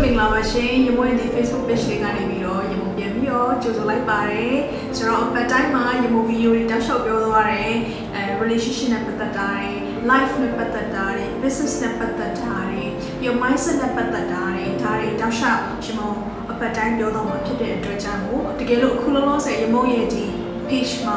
မင်္ဂလာပါရှင်ရမိုးရဲ့ Facebook page လေးကနေပြီးတော့ရမိုးပြန်ပြီးတော့ကြိုဆိုလိုက်ပါတယ်ဆိုတော့ပတ်တိုင်းမှာရမိုးဗီဒီယိုတွေတောက်လျှောက်ပြောသွားတယ်relationship နဲ့ပတ်သက်တာတွေ life နဲ့ပတ်သက်တာတွေ business နဲ့ပတ်သက်တာတွေပြီးတော့ mindset နဲ့ပတ်သက်တာတွေဒါတွေတောက်လျှောက်ရမိုးအပတ်တိုင်းပြောတော့မှာဖြစ်တဲ့အတွက်ကြောင့်မို့တကယ်လို့အခုလုံးလုံးဆယ်ရမိုးရဲ့ဒီ page မှာ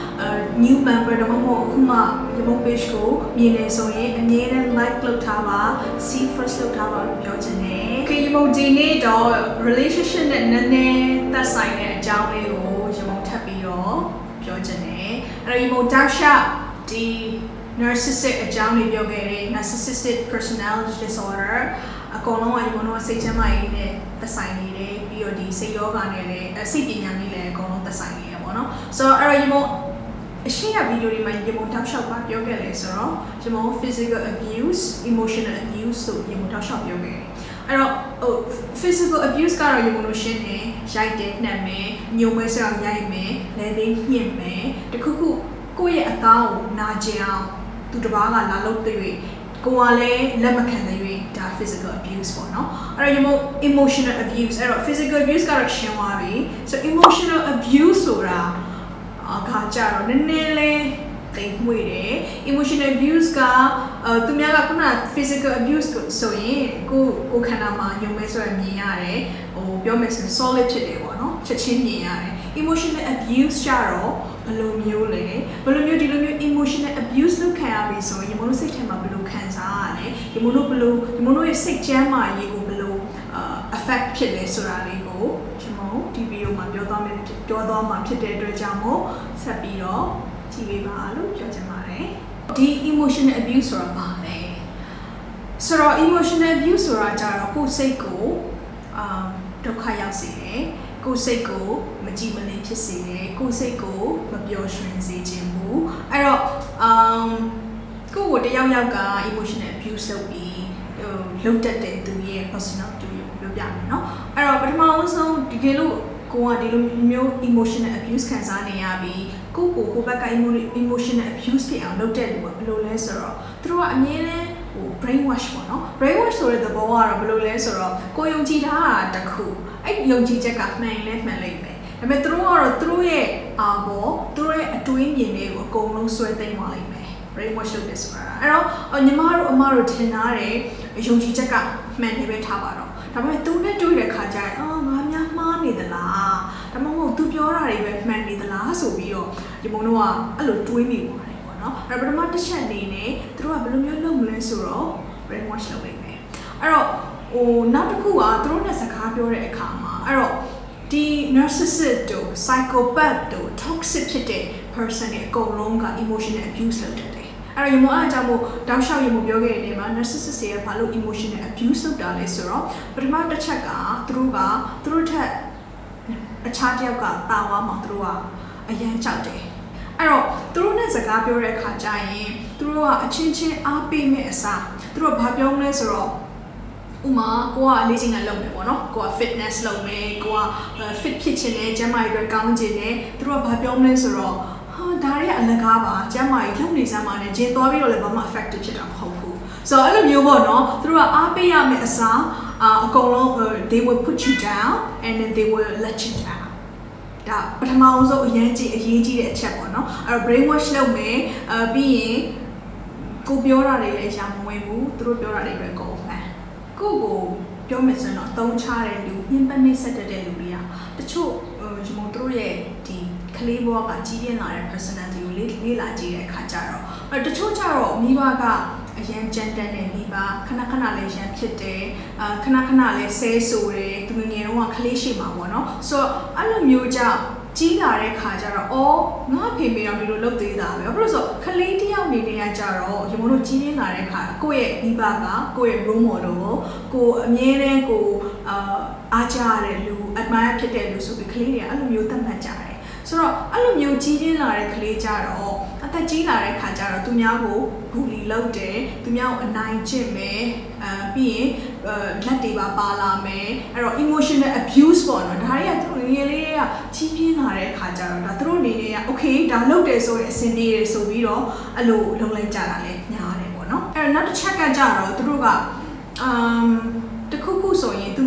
new member တော့မဟုတ်အခုမှရမိုး page ကိုမြင်နေဆိုရင်အမြဲတမ်း like လုပ်ထားပါ see first လုပ်ထားပါလို့ပြောချင်တယ် okay ရမိုးဒီနေ့တော့ relationship နဲ့နည်းနည်းသက်ဆိုင်တဲ့အကြောင်းလေးကိုရမိုးထပ်ပြီးတော့ပြောချင်တယ်အဲ့တော့ရမိုးတောက်လျှောက်ဒီ narcissistic အကြောင်းလေးပြောခဲ့တယ် narcissistic personality disorder အကုန်လုံးကရမိုးတို့စိတ်ချမ်းသာရေးနဲ့သက်ဆိုင်နေတယ်ပြီးတော့ဒီစိတ်ယောဂနဲ့လည်းစိတ်ပညာနဲ့လည်းအကုန်လုံးသက်ဆိုင်နေရပါတော့ဆိုတော့အဲ့တော့ရမိုးအရှိရဗီဒီယိုတွေမှာရမိုးတောက်လျှောက်ပါပြောခဲ့လေဆိုတော့ရမိုး physical abuse emotional abuse ဆိုရမိုးတောက်လျှောက်ပြောခဲ့တယ်အဲ့တော့physical abuse ကတော့ရမိုးတို့ရှင်းတယ်ရိုက်တယ်နှက်မယ်ညှို့မဲဆရာရိုက်မယ်လဲလေးညှင့်မယ်တခုခုကိုယ့်ရဲ့အသားကိုနာကျင်အောင်သူတစ်ပါးကလာလုပ်တဲ့ကိုကလည်းလက်မခံတဲ့ဒါ physical abuse ပေါ့နော်အဲ့တော့ရမို့ emotional abuse အဲ့တော့ physical abuse ကတော့ရှင်းသွားပြီ so emotional abuse ဆိုတာအခါကြတော့နည်းနည်းလေးသိမှုတယ် emotional abuse ကသူများကခုန physical abuse ဆိုရင်ကိုခန္ဓာမှာညုံမဲဆိုရင်မြင်ရတယ်ဟိုပြောမယ်ဆိုရင် solid ဖြစ်တယ်ပေါ့နော်ချက်ချင်းမြင်ရတယ် emotional abuse ကြတော့ဘယ်လိုမျိုးလဲဘယ်လိုမျိုးဒီလိုမျိုး emotional abuse လုပ်ခံရပြီဆိုရင်ရမို့လို့စိတ်ထဲမှာဘယ်လိုခံစားရလဲရမို့လို့ဘယ်လိုရမို့လို့ရဲ့စိတ်ကျန်းမာရေးကိုဘယ်လို affect ဖြစ်လဲဆိုတာလေးကိုရမို့ဒီဗီဒီယိုမှာပြောသွားမှာဖြစ်တဲ့အတွက်ကြောင့်မို့ဆက်ပြီးတော့ကြည့်ပေးပါလို့ပြောချင်ပါတယ်ဒီ emotional abuse ဆိုတာဘာလဲဆိုတော့ emotional abuse ဆိုတာကြတော့ကိုယ်စိတ်ကိုဒုက္ခရောက်စေတယ်ကိုယ်စိတ်ကိုမကြည်မလင်ဖြစ်စေတယ်ကိုယ်စိတ်ကိုမပျော်ရွှင်စေခြင်းဘူးအဲ့တော့ကိုယ်ကိုတယောက်ယောက်က emotional abuse လုပ်ပြီးလုပ်တတ်တဲ့သူရဲ့ personality ကိုပြောပြမယ်เนาะအဲ့တော့ပထမဆုံးဒီကလို့ကိုကဒီလိုမျိုး emotional abuse ခံစားနေရပြီးကိုဘက်က emotional abuse ဖြစ်အောင်လုပ်တဲ့လူကဘယ်လိုလဲဆိုတော့သူတို့ကအမြဲတမ်းဟို brainwash ပေါ့နော် brainwash ဆိုတဲ့သဘောကတော့ဘယ်လိုလဲဆိုတော့ကိုယုံကြည်ထားတာတခုအဲ့ယုံကြည်ချက်ကမှန်ရင်လည်းမှန်လိမ့်မယ်ဒါပေမဲ့သူတို့ကတော့သူတို့ရဲ့သူတို့ရဲ့အတွေးမြင်တွေကိုအကုန်လုံးဆွဲသိမ်းသွားလိမ့်မယ် brainwash လုပ်တယ်ဆိုတာအဲ့တော့ညီမတို့အမတို့ထင်ထားတဲ့ယုံကြည်ချက်ကမှန်နေပဲထားပါတော့ဒါပေမဲ့သူနဲ့တွေ့တဲ့ခါကျရင်ငါများမှားနေသလားဒါမှမဟုတ်သူပြောတာတွေပဲမှန်နေသလားဆိုပြီးတော့ဒီမုံတို့ကအဲ့လိုတွေးမိပါတယ်ပေါ့နော်အဲ့ပထမတစ်ချက်အနေနဲ့သူတို့ကဘယ်လိုမျိုးလုပ်မလဲဆိုတော့ brainwash လုပ်နေမယ်အဲ့တော့ဟိုနောက်တစ်ခုကသူတို့နဲ့စကားပြောတဲ့အခါမှာအဲ့တော့ဒီ narcissist တို့ psychopath တို့ toxic ဖြစ်တဲ့ person တွေအကုန်လုံးက emotional abuse လုပ်တယ်အဲ့တော့ရမို့အားကြောင့်မို့တောက်လျှောက်ရမို့ပြောခဲ့တဲ့နေမှာ narcissist တွေကဘာလို့ emotional abuse လုပ်တာလဲဆိုတော့ပထမတစ်ချက်ကသူတို့ထက်အခြားတစ်ယောက်ကတာဝါမှာသူတို့ကအရန်ကြောက်တယ်အဲ့တော့သူတို့နဲ့စကားပြောတဲ့အခါကျရင်သူတို့ကအချင်းချင်းအားပေးမဲ့အစားသူတို့ကဘာပြောမလဲဆိုတော့ဥမာကိုကလေ့ကျင့်ခန်းလုပ်မယ်ပေါ့နော်ကိုက fitness လုပ်မယ်ကိုက fit ဖြစ်ချင်တယ်ကျန်းမာရေးအတွက်ကောင်းချင်တယ်သူတို့ကဘာပြောမလဲဆိုတော့ဒါတွေကအလကားပါကျမ်းမာရေးလုပ်နေစမ်းပါနဲ့ဂျင်းသွားပြီးတော့လည်းဘာမှ effective ဖြစ်တာမဟုတ်ဘူးဆိုတော့အဲ့လိုမျိုးပေါ့နော်သူတို့ကအားပေးရမယ့်အစားအကုန်လုံး they will put you down and then they will let you down ဒါပထမဆုံးအရေးကြီးတဲ့အချက်ပေါ့နော်အဲ့တော့ brainwash လုပ်မယ်ပြီးရင်ကိုပြောတာတွေလည်းရှာမဝင်ဘူးသူတို့ပြောတာတွေပဲအကုန်မှန်ကိုပြောမယ်ဆိုရင်တော့သုံးချတဲ့လူညှဉ်းပန်းနှိပ်စက်တဲ့လူတွေကတချို့ဒီမို့သူတို့ရဲ့ဒီကလေးဘဝကကြီးပြင်းလာတဲ့ personality ကိုလေ့လာကြည့်တဲ့အခါကျတော့တချို့ကျတော့မိဘကအရန်ကြမ်းတမ်းတဲ့မိဘခဏလေးရန်ဖြစ်တယ်ခဏလေးဆဲဆိုတယ်သူငယ်တုန်းကကလေးရှိမှာပေါ့နော်ဆိုတော့အဲ့လိုမျိုးကြောင့်ကြီးလာတဲ့ခါကျတော့ငါဖေမေတော့ဒီလိုလုပ်သေးတာပဲဘာလို့ဆိုကလေးတယောက်နေနေရကြတော့ရမလို့ကြီးပြင်းလာတဲ့ခါကိုယ့်ရဲ့မိဘကကိုယ့်ရဲ့ role model ကိုအမြဲတမ်းကိုအားကြရတဲ့လူ admire ဖြစ်တဲ့လူဆိုပြီးကလေးတွေကအဲ့လိုမျိုးသတ်မှတ်ကြတယ်ဆိုတော့အဲ့လိုမျိုးကြီးပြင်းလာတဲ့ကလေးကြတော့အသက်ကြီးလာတဲ့ခါကျတော့သူများကိုဘူလီလုပ်တယ်သူများကိုအနိုင်ကျင့်မယ်ပြီးရင်လက်တွေပါလာမယ်အဲ့တော့ emotional abuse ပေါ့နော်ဒါတွေကသူတို့ငယ်လေးတွေကကြီးပြင်းလာတဲ့ခါကျတော့ဒါသူတို့အနေနဲ့က okay ဒါလုပ်တယ်ဆိုရင်အဆင်ပြေတယ်ဆိုပြီးတော့အဲ့လိုလုပ်လိုက်ကြတာလဲညားတယ်ပေါ့နော်အဲ့တော့နောက်တစ်ချက်ကကြတော့သူတို့ကတခုခုဆိုရင်သူ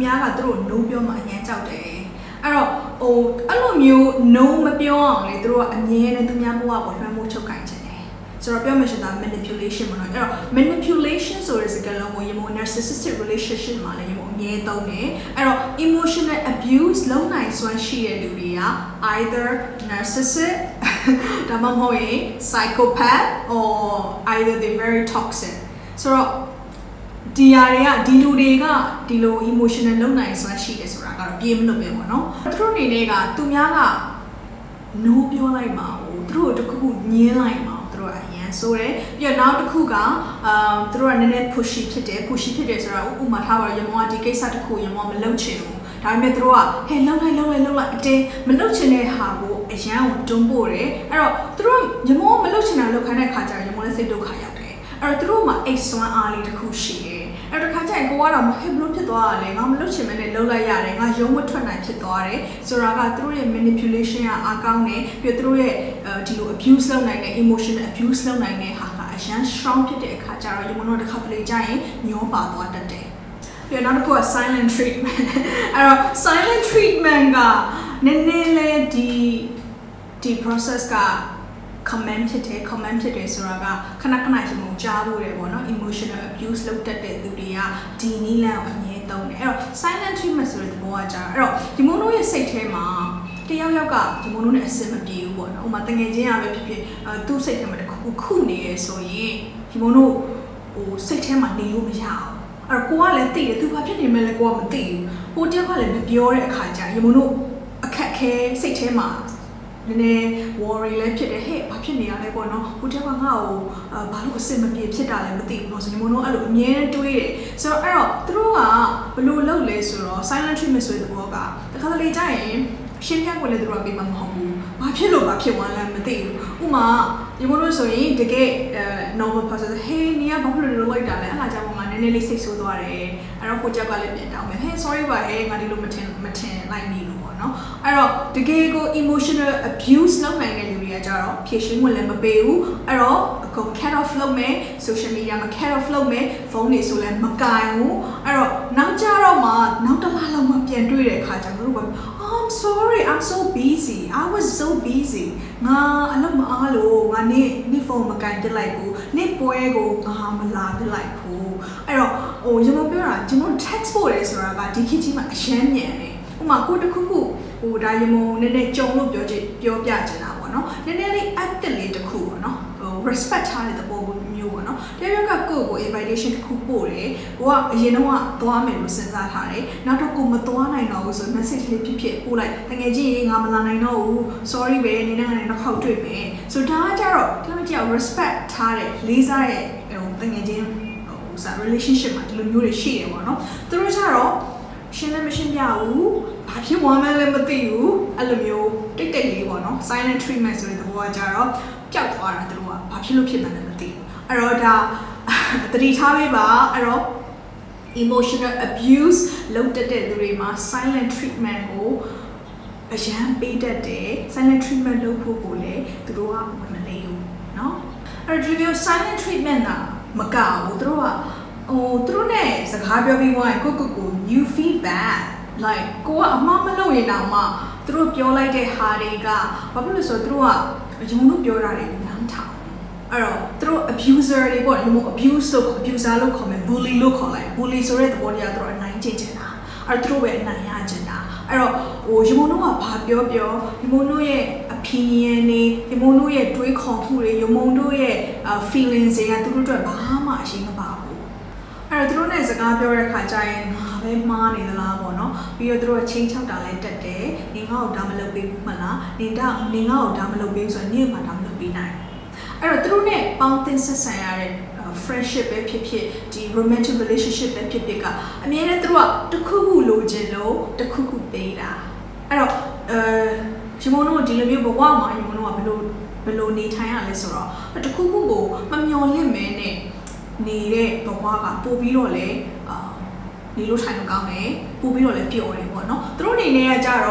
များကသူတို့ no ပြောမှအញ្ញမ်းကြောက်တယ်အဲ့တော့အဲ့လိုမျိုး no မပြောအောင်လေသူတို့ကအမြဲတမ်းသူများဘဝကိုလွှမ်းမိုးချုပ်ကိုင်ချင်တယ်ဆိုတော့ပြောမှရှင်တာ manipulation ပေါ့နော်အဲ့တော့ manipulation ဆိုတဲ့စကားလုံးကိုရေမို narcissistic relationship မှာလည်းရေမိုအမြဲသုံးတယ်အဲ့တော့ emotional abuse လုပ်နိုင်စွမ်းရှိတဲ့လူတွေက either narcissist ဒါမှမဟုတ်ရင် psychopath or either they very toxic ဆိုတော့ဒီຢာတွေကဒီလူတွေကဒီလို emotional လုံနိုင်စွမ်းရှိတယ်ဆိုတာကတော့ပြေးမလို့ပဲပေါ့နော်သူတို့အနေနဲ့ကသူများက no ပြောလိုက်မှာဟိုသူတို့တခုခုညင်းလိုက်မှာသူတို့အရန်ဆိုတယ်ပြီးတော့နောက်တစ်ခုကသူတို့ကနည်းနည်း pushy ဖြစ်တယ်ဆိုတော့ဥပမာထားပါရမောကဒီကိစ္စတစ်ခုရမောမလုပ်ချင်ဘူးဒါပေမဲ့သူတို့ကဟဲ့လှုပ်လိုက်အတင်းမလုပ်ချင်တဲ့ဟာကိုအရန်ကိုတွန်းပို့တယ်အဲ့တော့သူတို့ရမောမလုပ်ချင်တာလုပ်ခိုင်းတဲ့ခါကျရင်ရမောလည်းစိတ်ဒုက္ခရောက်တယ်အဲ့တော့သူတို့မှာအိတ်စွမ်းအားလေးတစ်ခုရှိတယ်အဲ့တော့ခါကျရင်ကိုကတော့မဟဲ့ဘလို့ဖြစ်သွားတာလေငါမလုပ်ချင်မဲနဲ့လှုပ်လိုက်ရတယ်ငါရုံးမထွက်နိုင်ဖြစ်သွားတယ်ဆိုတာကသူတို့ရဲ့ manipulation ကအားကောင်းတယ်ပြီးတော့သူတို့ရဲ့ဒီလို abuse လုပ်နိုင်တဲ့ emotional abuse လုပ်နိုင်တဲ့ဟာကအရန် strong ဖြစ်တဲ့အခါကျတော့ဒီမနိုတစ်ခါတလေကျရင်ညောပါသွားတတ်တယ်ပြီးတော့နောက်တစ်ခုက silent treatment အဲ့တော့ silent treatment ကနည်းနည်းလေးဒီ process ကcomment ဖြစ်တယ်ဆိုတာကခဏရှင်မကြားဖို့တယ်ပေါ့နော် emotional abuse လုပ်တတ်တဲ့သူတွေကဒီနည်းလမ်းကိုအမြဲသုံးတယ်အဲ့တော့ silent treatment ဆိုတဲ့သဘောကကြာအဲ့တော့ဒီမို့လို့ရဲ့စိတ်ထဲမှာတယောက်ကဒီမို့လို့နဲ့အဆင်မပြေဘူးပေါ့နော်ဥပမာတငယ်ချင်းရပဲဖြစ်သူ့စိတ်ထဲမှာတခုနေရဆိုရင်ဒီမို့လို့ဟိုစိတ်ထဲမှာနေလို့မရအောင်အဲ့တော့ကိုကလည်းသိတယ်သူဘာဖြစ်နေမှလဲကိုကမသိဘူးဟိုတယောက်ကလည်းမပြောတဲ့အခါကျဒီမို့လို့အခက်ခဲစိတ်ထဲမှာနည်းနည်း worry လည်းဖြစ်တယ်ဟဲ့ဘာဖြစ်နေရလဲပေါ့နော်ဟိုတက်ကငါ့ကိုဘာလို့အဆင်မပြေဖြစ်တာလဲမသိဘူးပေါ့ဆိုရင်မတို့အဲ့လိုအမြဲတွေးတယ်ဆိုတော့အဲ့တော့သူတို့ကဘယ်လိုလုပ်လဲဆိုတော့ silent treatment ဆိုတဲ့ဘောကတခါတလေကြာရင်ရှင်းပြကိုလည်းသူတို့ကပေးမှာမဟုတ်ဘူးဘာဖြစ်လို့ဘာဖြစ်သွားလဲမသိဘူးဥမာဒီမတို့ဆိုရင်တကယ် normal person ဟေးနေကဘာဖြစ်လို့လုပ်လိုက်တာလဲအဲ့ဒါကြောင့်ငါနည်းနည်းလေးစိတ်ဆိုးသွားတယ်အဲ့တော့ကိုကြက်ကလည်းပြန်တောင်းမယ်ဟေး sorry ပါဟဲ့ငါဒီလိုမထင်လိုက်မိလို့ပေါ့နော်အဲ့တော့တကယ်ကို emotional abuse လုပ်နိုင်တဲ့လူတွေကကြတော့ဖြည့်ရှင်းဝင်လည်းမပေးဘူးအဲ့တော့အကုန် cut off လုပ်မယ် social media မှာ cut off လုပ်မယ်ဖုန်းတွေဆိုလည်းမကင်ဘူးအဲ့တော့နောက်ကြတော့မှနောက်တစ်လလောက်မှပြန်တွေ့တဲ့အခါကျတော့တို့ကI'm sorry I'm so busy I was so busy ငါအလုပ်မအားလို့ငါနေဖုန်းမကင်ပြလိုက်ဘူးနေပွဲကိုငါမလာပြလိုက်ဘူးအဲ့တော့ဟိုကျွန်တော်ပြောတာကျွန်တော် text ပို့တယ်ဆိုတာကဒီခေတ်ကြီးမှာအရှမ်းမြန်တယ်ဥပမာကိုတခုခုဟိုဒါရမုံနည်းနည်းကြုံလို့ပြောပြချင်တာပေါ့နော်နည်းနည်းလေး active လေးတခုပေါ့နော်ဟို respect ထားတဲ့သဘောမျိုးပေါ့နော်တကယ်ကကို invitation တခုပို့တယ်ကိုကအရင်တော့သွားမယ်လို့စဉ်းစားထားတယ်နောက်တော့ကိုမသွားနိုင်တော့ဘူးဆို message လေးဖြစ်ပို့လိုက်တကယ်ကြီးငါမလာနိုင်တော့ဘူး sorry ပဲနေနဲ့ငါနဲ့နောက်ခေါက်တွေ့မယ်ဆိုတော့ဒါကကြတော့တကယ်ကြီး respect ထားတဲ့လေးစားတဲ့ဟိုတကယ်ကြီးဟိုစာ relationship မှာဒီလိုမျိုးတွေရှိတယ်ပေါ့နော်သူတို့ကြတော့ရှင်းလည်းမရှင်းပြဘူးဘာဖြစ်သွားမှန်းလည်းမသိဘူးအဲ့လိုမျိုးတိတ်လေးပေါ့နော် silent treatment ဆိုတဲ့သဘောကကြတော့ပျောက်သွားတာသူတို့ကဘာဖြစ်လို့ဖြစ်မှန်းလည်းမသိဘူးအဲ့တော့ဒါသတိထားပေးပါအဲ့တော့ emotional abuse လုပ်တတ်တဲ့သူတွေမှာ silent treatment ကိုအရန်ပေးတတ်တယ် silent treatment လုပ်ဖို့ကိုလည်းသူတို့ကမလေးဘူးเนาะအဲ့တော့ဒီလို silent treatment ကမကဘူးသူတို့ကသူတို့နဲ့စကားပြောပြီးသွားရင်ကို you feel bad like ကိုကအမှားမလုပ်ရင်တောင်မှသူတို့ပြောလိုက်တဲ့ဟာတွေကဘာဖြစ်လို့ဆိုတော့သူတို့ကယုံလို့ပြောတာတွေနားထောင်အဲ့တော့သူတို့ abuser တွေပေါ့ဒီလို abuser လို့ခေါ်မယ် bully လို့ခေါ်လိုက် bully ဆိုတဲ့သဘောတရားသူတို့အနိုင်ကျင့်ချင်တာအဲ့တော့သူတို့ပဲအနိုင်ရချင်တာအဲ့တော့ဟိုယမုံတို့ကဘာပြောယမုံတို့ရဲ့ opinion တွေယမုံတို့ရဲ့တွေးခေါ်မှုတွေယမုံတို့ရဲ့ feelings တွေကသူတို့အတွက်ဘာမှအရေးမပါဘူးအဲ့တော့သူတို့နဲ့စကားပြောတဲ့အခါကျရင်ငါပဲမှားနေသလားပေါ့နော်ပြီးတော့သူတို့ကချင်းချောက်တာလည်းတက်တယ်နေငါ့ကိုဒါမလုပ်ပေးဘူးမလားနေငါ့ကိုဒါမလုပ်ပေးဆိုရင်နေမှာဒါမလုပ်ပေးနိုင်အဲ့တော့သူတို့နဲ့ပေါင်းသင်းဆက်ဆံရတဲ့ friendship ပဲဖြစ်ဖြစ်ဒီ romantic relationship ပဲဖြစ်ဖြစ်ကအမြဲတမ်းသူတို့ကတစ်ခုခုလိုချင်လို့တစ်ခုခုပေးတာအဲ့တော့ရှမုံတို့ဒီလိုမျိုးဘဝမှာရှမုံတို့ကဘယ်လိုနေထိုင်ရလဲဆိုတော့တစ်ခုခုကိုမမျော်လင့်မဲနဲ့နေတဲ့ဘဝကပို့ပြီးတော့လေနေလို့ထိုင်လို့ကောင်းတယ်ပို့ပြီးတော့လည်းပျော်တယ်ပေါ့နော်သူတို့အနေနဲ့ကကြတော့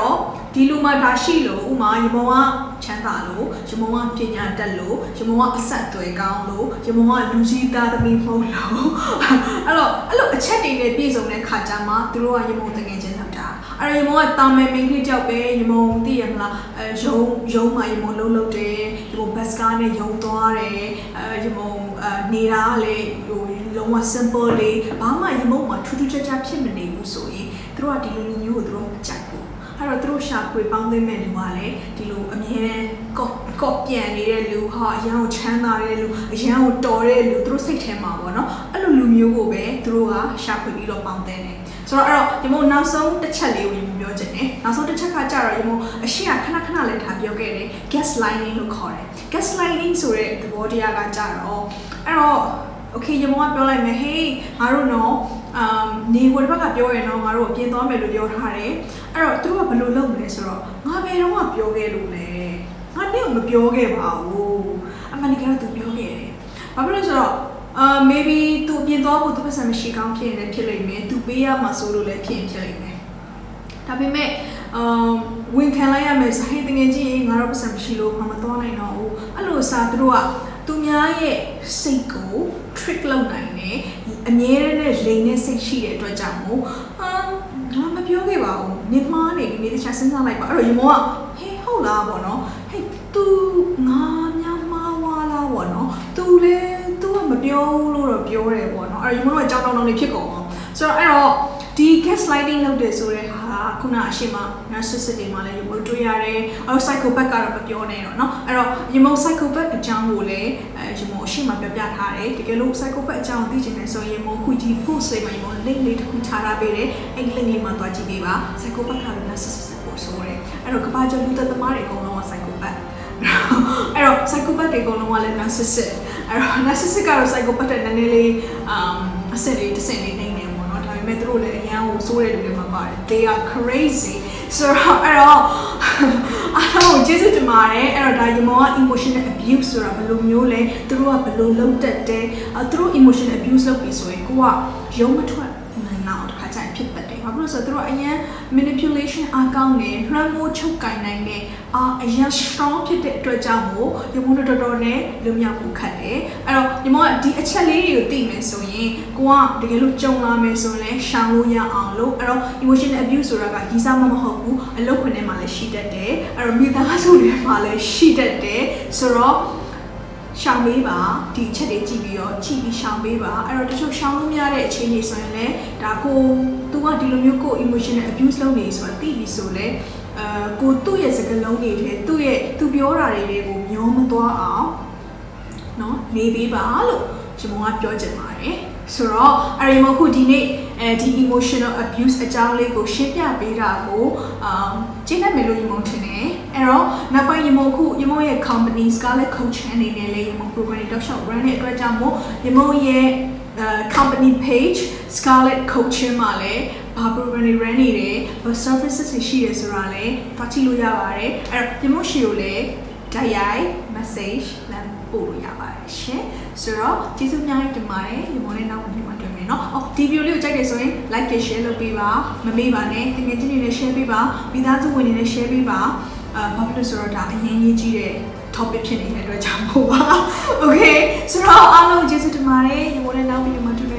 ဒီလူမှာဒါရှိလို့ဥမာရေမုံကချမ်းသာလို့ရေမုံကပညာတတ်လို့ရေမုံကအဆက်အသွယ်ကောင်းလို့ရေမုံကလူကြီးသားသမီးမဟုတ်လို့အဲ့လိုအချက်တွေနဲ့ပြည့်စုံတဲ့ခါကျမှသူတို့ကရေမုံတကယ်ချင်းလောက်တာအဲ့ရေမုံကတာမန်မင်းကြီးကြောက်ပဲရေမုံသိရမလားရုံးမှာရေမုံလုံးတယ်ရေမုံဘတ်စကားနဲ့ရုံသွားတယ်ရေမုံနေတာလေလုံးဝ simple လေးဘာမှရေမုံမှာထူးထူးခြားခြားဖြစ်မနေဘူးဆိုရင်သူတို့ကဒီလိုမျိုးကိုသူတို့ကြိုက်ဘူးအဲ့တော့သူတို့ရှာဖွေပေါင်းသိမဲ့လူကလည်းဒီလိုအမြဲတမ်းကော့ပြန်နေတဲ့လူဟာအရန်ကိုချမ်းသာတဲ့လူအရန်ကိုတော်တဲ့လူသူတို့စိတ်ထဲမှာပေါ့နော်အဲ့လိုလူမျိုးကိုပဲသူတို့ကရှာဖွေပြီးတော့ပေါင်းသိတယ်ဆိုတော့အဲ့တော့ဒီမို့နောက်ဆုံးတစ်ချက်လေးကိုပြောချင်တယ်နောက်ဆုံးတစ်ချက်ကကြတော့ဒီမို့အရှိကခဏလေးထားပြောခဲ့တယ် gaslighting လို့ခေါ်တယ် gaslighting ဆိုတဲ့သဘောတရားကကြတော့အဲ့တော့ okay ရေမုံကပြောလိုက်မယ် hey ငါတို့နော်နေဝင်ဘက်ကပြောရနော်ငါတို့အပြင်သွားမယ်လို့ပြောထားတယ်အဲ့တော့သူတို့ကဘယ်လိုလုပ်မလဲဆိုတော့ငါဘယ်တော့မှပြောခဲ့လို့လဲငါနေ့ကမပြောခဲ့ပါဘူးအမှန်တကယ်တော့သူပြောခဲ့တယ်ဘာဖြစ်လို့ဆိုတော့ maybe သူအပြင်သွားဖို့သူပတ်စံမရှိကောင်းဖြစ်နေဖြစ်လိမ့်မယ်သူပေးရမှာဆိုလို့လည်းဖြစ်လိမ့်မယ်ဒါပေမဲ့ဝင်ခံလိုက်ရမယ်ဆိုဟဲ့တကယ်ကြီးငါတို့ပတ်စံမရှိလို့မသွားနိုင်တော့ဘူးအဲ့လိုစားသူတို့ကသူများရဲ့စိတ်ကို trick လုပ်နိုင်တယ်အမြဲတမ်းလိန်နဲ့စိတ်ရှိတဲ့အတွက်ကြောင့်မို့ငါမပြောခဲ့ပါဘူးနေမှားနေပြီတခြားစဉ်းစားလိုက်ပါအဲ့တော့ရေမောကဟေးဟုတ်လားပေါ့နော်ဟေး तू ငါများမှားွားလားပေါ့နော် तू ကမပြောလို့တော့ပြောတယ်ပေါ့နော်အဲ့တော့ရေမောကကြောက်တောင်းနေဖြစ်ကုန်အောင်ဆိုတော့အဲ့တော့ဒီ gaslighting လုပ်တယ်ဆိုတဲ့ဟာခုနအရှိမ narcissist တွေမှာလည်းရေမောတွေ့ရတယ်အဲ့တော့ psychopath ကတော့မပြောနဲ့တော့เนาะအဲ့တော့ရေမော psychopath အကြောင်းကိုလည်းရေမောအရှိမပြထားတယ်တကယ်လို့ psychopath အကြောင်းသိချင်တယ်ဆိုရင်ရေမောခုဒီ post လေးမှာရေမော link လေးတစ်ခုထားထားပေးတယ်အဲ့ link လေးမှာတွားကြည့်ပေးပါ psychopath ကတော့ narcissist ကိုဆိုတယ်အဲ့တော့ကဘာကျော်လူသက်သမားတွေအကုန်လုံးက psychopath အဲ့တော့ psychopath တွေအကုန်လုံးကလည်း narcissist အဲ့တော့ narcissist ကတော့ psychopath တဲ့နည်းနည်းလေးအစစ်လေးတစ်စင်လေးနေနေပေါ့နော်ဒါပေမဲ့သူတို့လည်းအရန်ကိုစိုးတဲ့လူတွေမှာပါတယ် they are crazy ဆိုတော့အဲ့တော့ကျေးဇူးတင်ပါတယ်အဲ့တော့ဒါရေမောက emotional abuse ဆိုတာဘယ်လိုမျိုးလဲသူတို့ကဘယ်လိုလုပ်တတ်တယ်သူတို့ emotional abuse လုပ်ပြီးဆိုရင်ကိုကရုံးမထွက်နိုင်တော့တခါကျရင်ဖြစ်တတ်တယ်ဘာဖြစ်လို့ဆိုတော့သူတို့အရင် manipulation အကောင့်နဲ့လွှမ်းမိုးချုပ်ကင်နိုင်တဲ့အရင် strong ဖြစ်တဲ့အတွက်ကြောင့်မို့ရေမောတော်တော်နဲ့လုံမြောက်ဖို့ခက်တယ်အဲ့တော့ရေမောကဒီအချက်လေးတွေကိုသိမယ်ဆိုရင်ကိုကတကယ်လို့ကြုံလာမယ်ဆိုရင်ရှောင်လို့ရအောင်လို့အဲ့တော့ emotional abuse ဆိုတာကဒီစားမဟုတ်ဘူးအလုပ်ခွင်ထဲမှာလည်းရှိတတ်တယ်အဲ့တော့မိသားစုတွေမှာလည်းရှိတတ်တယ်ဆိုတော့ရှောင်ပေးပါဒီအချက်တွေကြည့်ပြီးရှောင်ပေးပါအဲ့တော့တချို့ရှောင်လို့မရတဲ့အခြေအနေဆိုရင်လည်းဒါသူကဒီလိုမျိုးကို emotional abuse လုပ်နေဆိုတာသိပြီဆိုလဲကိုသူ့ရဲ့စကားလုံးတွေထဲသူပြောတာတွေကိုမျောမသွားအောင်เนาะနေပေးပါလို့ကျွန်တော်ကပြောချင်ပါတယ်ဆိုတော့အဲ့ဒီမှာခုဒီနေ့ဒီ emotional abuse အကြောင်းလေးကိုရှင်းပြပေးတာကိုကျင်းတတ်မယ်လို့ယမုံထင်တယ်အဲ့တော့နောက်ပိုင်းယမုံရဲ့ company Scarlet Coach အနေနဲ့လည်းယမုံ program တွေတောက်လျှောက် run တဲ့အတွက်ကြောင့်မို့ယမုံရဲ့ company page Scarlet Coach မှာလည်းဘာ program တွေ run နေတယ်ဘာ services တွေရှိတယ်ဆိုတာလည်းတွားကြည့်လို့ရပါတယ်အဲ့တော့ယမုံရှိကိုလည်းတိုက်ရိုက် message လမ်းပို့လို့ရပါတယ်ရှင်ဆိုတော့ကျေးဇူးများတင်ပါတယ်ယမုံနဲ့နောက်နေ့မှာတွေ့မယ်เนาะဒီ video လေးကိုကြိုက်တယ်ဆိုရင် like နဲ့ share လုပ်ပေးပါမမေ့ပါနဲ့တကယ်ချင်းတွေနဲ့ share ပေးပါမိသားစုဝင်တွေနဲ့ share ပေးပါဘာဖြစ်လို့ဆိုတော့ဒါအရင်ကြီးကြီးတဲ့ topic ဖြစ်နေတဲ့အတွက်ကြောင့်မို့ပါ okay ဆိုတော့အားလုံးကျေးဇူးတင်ပါတယ်ယမုံနဲ့နောက် video မှာတွေ့